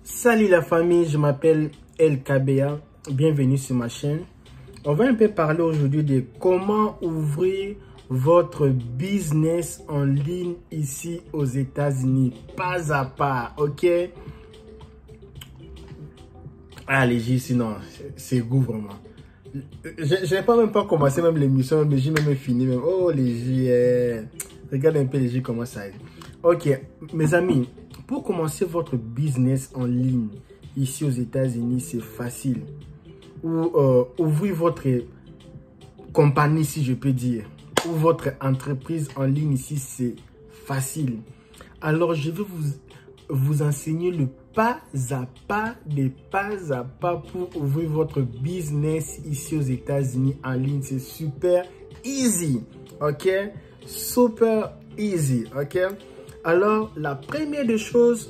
Salut la famille, je m'appelle LKBA, bienvenue sur ma chaîne. On va un peu parler aujourd'hui de comment ouvrir votre business en ligne ici aux États-Unis, pas à pas, ok? Allez, sinon, c'est goût vraiment. Je n'ai pas même pas commencé même l'émission, mais j'ai même fini même. Oh les regarde un peu les comment ça est. Ok, mes amis, pour commencer votre business en ligne ici aux États-Unis, c'est facile. Ou ouvrir votre compagnie, si je peux dire, ou votre entreprise en ligne ici, c'est facile. Alors, je vais vous enseigner le pas à pas pour ouvrir votre business ici aux États-Unis en ligne. C'est super easy, ok? Super easy, ok? Alors, la première des choses,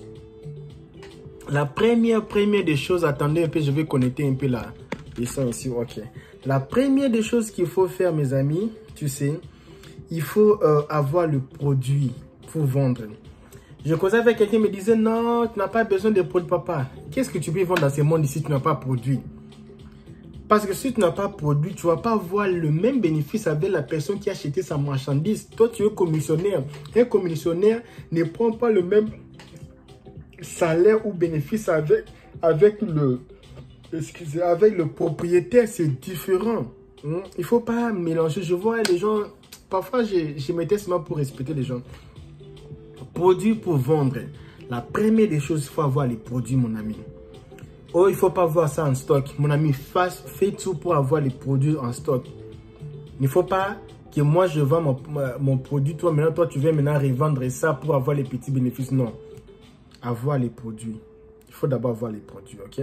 attendez un peu, je vais connecter un peu là. Ils sont ici, ok. La première des choses qu'il faut faire, mes amis, tu sais, il faut avoir le produit pour vendre. Je causais avec quelqu'un qui me disait, non, tu n'as pas besoin de produits, papa. Qu'est-ce que tu peux vendre dans ce monde ici si tu n'as pas produit? Parce que si tu n'as pas produit, tu ne vas pas avoir le même bénéfice avec la personne qui a acheté sa marchandise. Toi, tu es commissionnaire. Un commissionnaire ne prend pas le même salaire ou bénéfice avec le propriétaire. C'est différent. Il ne faut pas mélanger. Je vois les gens, parfois, je mettais seulement pour respecter les gens. Produits pour vendre. La première des choses, il faut avoir les produits, mon ami. Oh, il ne faut pas avoir ça en stock. Mon ami, fais tout pour avoir les produits en stock. Il ne faut pas que moi, je vends mon produit. Toi, maintenant, tu viens maintenant revendre ça pour avoir les petits bénéfices. Non. Avoir les produits. Il faut d'abord avoir les produits, ok?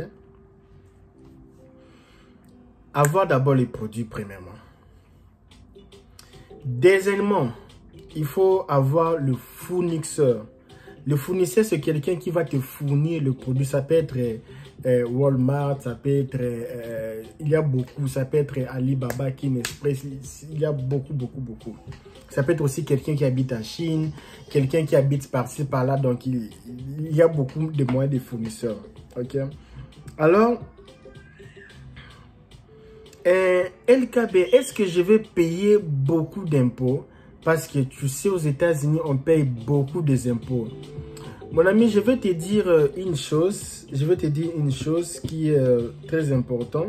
Avoir d'abord les produits, premièrement. Deuxièmement, il faut avoir le fournisseur. Le fournisseur, c'est quelqu'un qui va te fournir le produit. Ça peut être Walmart, ça peut être, il y a beaucoup, ça peut être Alibaba, Kim Express, il y a beaucoup. Ça peut être aussi quelqu'un qui habite en Chine, quelqu'un qui habite par-ci, par-là, donc il y a beaucoup de moyens de fournisseurs, ok? Alors, LKB, est-ce que je vais payer beaucoup d'impôts? Parce que tu sais, aux États-Unis, on paye beaucoup d'impôts. Mon ami, je vais te dire une chose. Je vais te dire une chose qui est très importante.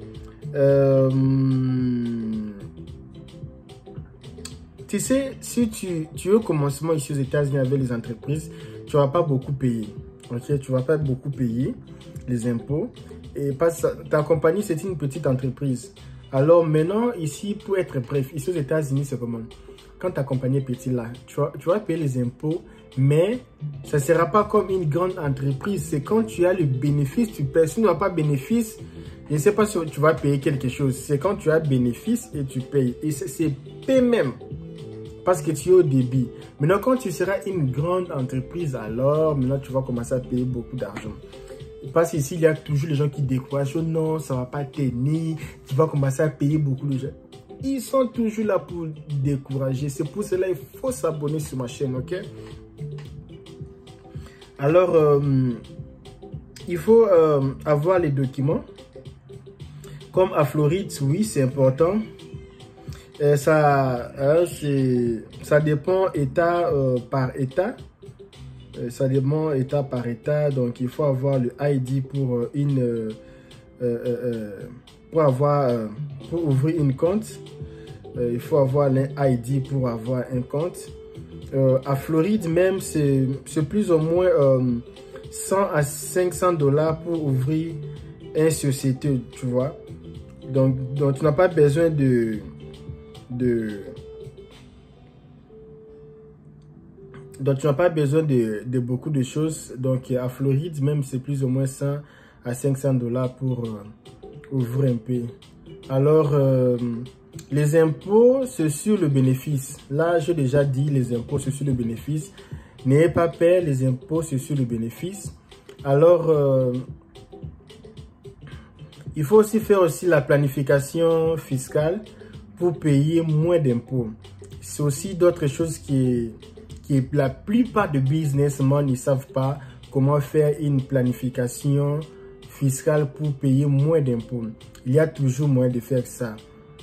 Tu sais, si tu es au commencement ici aux États-Unis avec les entreprises, tu ne vas pas beaucoup payer. Ok, tu ne vas pas beaucoup payer les impôts. Et parce que ta compagnie, c'est une petite entreprise. Alors maintenant, ici, pour être bref, ici aux États-Unis, c'est comment? Quand ta compagnie est petite là, tu vas payer les impôts, mais ça ne sera pas comme une grande entreprise. C'est quand tu as le bénéfice, tu payes. Si tu n'as pas bénéfice, je ne sais pas si tu vas payer quelque chose. C'est quand tu as bénéfice et tu payes. Et c'est paye même. Parce que tu es au début. Maintenant, quand tu seras une grande entreprise, alors maintenant tu vas commencer à payer beaucoup d'argent. Parce qu'ici, il y a toujours les gens qui découragent. Oh non, ça ne va pas tenir. Tu vas commencer à payer beaucoup de gens. Ils sont toujours là pour décourager. C'est pour cela qu'il faut s'abonner sur ma chaîne, ok? Alors, il faut avoir les documents. Comme à Floride, oui, c'est important. Ça dépend État par État. Ça dépend État par État. Donc, il faut avoir le ID pour pour ouvrir une compte. Il faut avoir un ID pour avoir un compte. À Floride même, c'est plus ou moins 100 à 500 $ pour ouvrir une société, tu vois. Donc tu n'as pas besoin de beaucoup de choses. Donc à Floride même, c'est plus ou moins 100 à 500 $ pour ouvrir un pays. Alors, les impôts, c'est sur le bénéfice. Là, j'ai déjà dit, les impôts, c'est sur le bénéfice. N'ayez pas peur, les impôts, c'est sur le bénéfice. Alors, il faut aussi faire la planification fiscale pour payer moins d'impôts. C'est aussi d'autres choses qui la plupart de businessmen ne savent pas comment faire une planification fiscale pour payer moins d'impôts. Il y a toujours moyen de faire ça.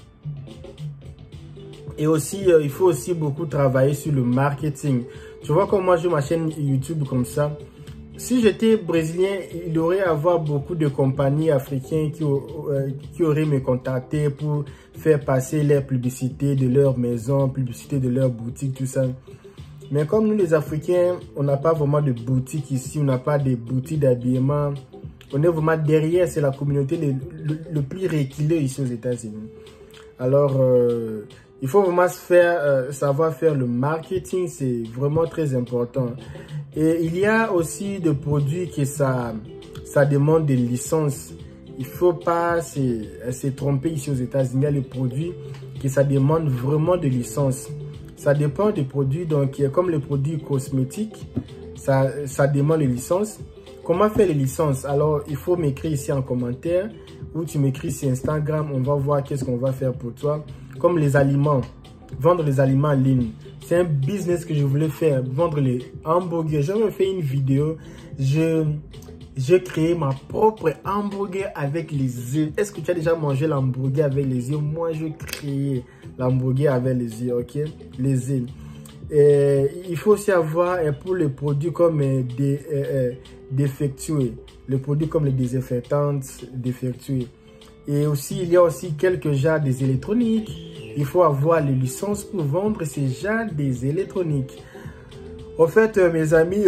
Et aussi, il faut aussi beaucoup travailler sur le marketing. Tu vois, comme moi, j'ai ma chaîne YouTube comme ça. Si j'étais brésilien, il aurait à avoir beaucoup de compagnies africaines qui auraient me contacter pour faire passer les publicités de leur maison, publicité de leur boutique, tout ça. Mais comme nous, les Africains, on n'a pas vraiment de boutique ici, on n'a pas de boutique d'habillement. On est vraiment derrière, c'est la communauté le plus reculée ici aux États-Unis. Alors, il faut vraiment savoir faire le marketing, c'est vraiment très important. Et il y a aussi des produits que ça demande des licences. Il ne faut pas se tromper ici aux États-Unis. Il y a les produits que ça demande vraiment de licences. Ça dépend des produits, donc comme les produits cosmétiques, ça demande les licences. Comment faire les licences? Alors, il faut m'écrire ici en commentaire ou tu m'écris sur Instagram. On va voir qu'est-ce qu'on va faire pour toi. Comme les aliments, vendre les aliments en ligne. C'est un business que je voulais faire, vendre les hamburgers. J'ai même fait une vidéo. J'ai créé ma propre hamburger avec les œufs. Est-ce que tu as déjà mangé l'hamburger avec les œufs? Moi, je crée l'hamburger avec les œufs, ok? Les œufs. Il faut aussi avoir pour les produits comme défectueux, les produits comme les désinfectants défectueux. Et aussi, il y a aussi quelques genres des électroniques. Il faut avoir les licences pour vendre ces genres des électroniques. En fait, mes amis,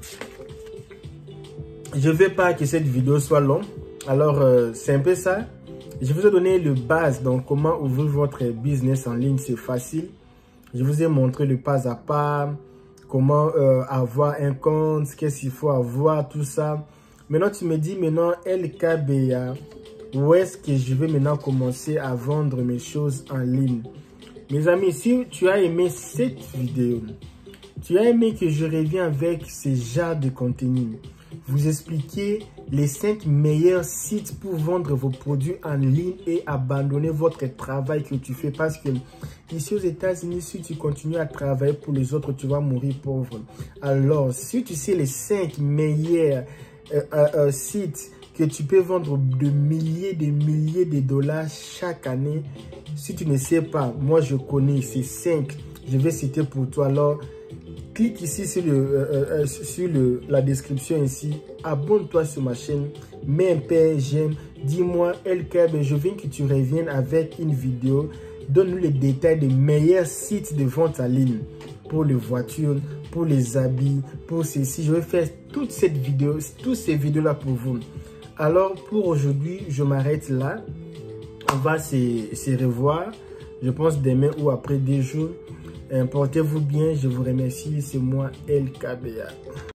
je ne veux pas que cette vidéo soit longue. Alors, c'est un peu ça. Je vous ai donné le base, donc comment ouvrir votre business en ligne, c'est facile. Je vous ai montré le pas à pas, comment avoir un compte, qu'est-ce qu'il faut avoir, tout ça. Maintenant, tu me dis, maintenant, LKBA, où est-ce que je vais maintenant commencer à vendre mes choses en ligne? Mes amis, si tu as aimé cette vidéo, tu as aimé que je revienne avec ce genre de contenu, vous expliquer les 5 meilleurs sites pour vendre vos produits en ligne et abandonner votre travail que tu fais. Parce que ici aux États-Unis, si tu continues à travailler pour les autres, tu vas mourir pauvre. Alors, si tu sais les 5 meilleurs sites que tu peux vendre de milliers de dollars chaque année, si tu ne sais pas, moi je connais ces 5, je vais citer pour toi. Alors, clique ici sur la description ici, abonne-toi sur ma chaîne, mets un peu j'aime, dis-moi LKB, je veux que tu reviennes avec une vidéo, donne-nous les détails des meilleurs sites de vente en ligne pour les voitures, pour les habits, pour ceci. Je vais faire toutes ces vidéos là pour vous. Alors pour aujourd'hui, je m'arrête là. On va se revoir, je pense demain ou après 2 jours. Portez-vous bien, je vous remercie, c'est moi LKBA.